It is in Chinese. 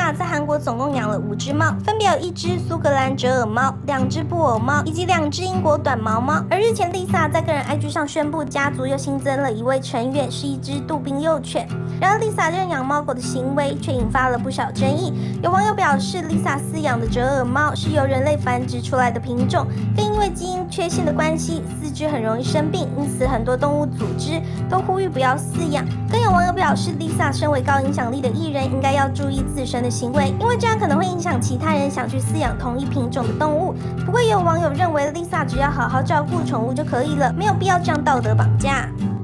Lisa 在韩国总共养了5只猫，分别有1只苏格兰折耳猫、2只布偶猫以及2只英国短毛猫。而日前 Lisa 在个人 IG 上宣布，家族又新增了1位成员，是1只杜宾幼犬。然而 Lisa 认养猫狗的行为却引发了不少争议。有网友表示 ，Lisa 饲养的折耳猫是由人类繁殖出来的品种，更因为基因缺陷的关系，4只很容易生病，因此很多动物组织都呼吁不要饲养。更有网友表示 ，Lisa 身为高影响力的艺人，应该要注意自身的行为，因为这样可能会影响其他人想去饲养同一品种的动物。不过也有网友认为 ，Lisa 只要好好照顾宠物就可以了，没有必要这样道德绑架。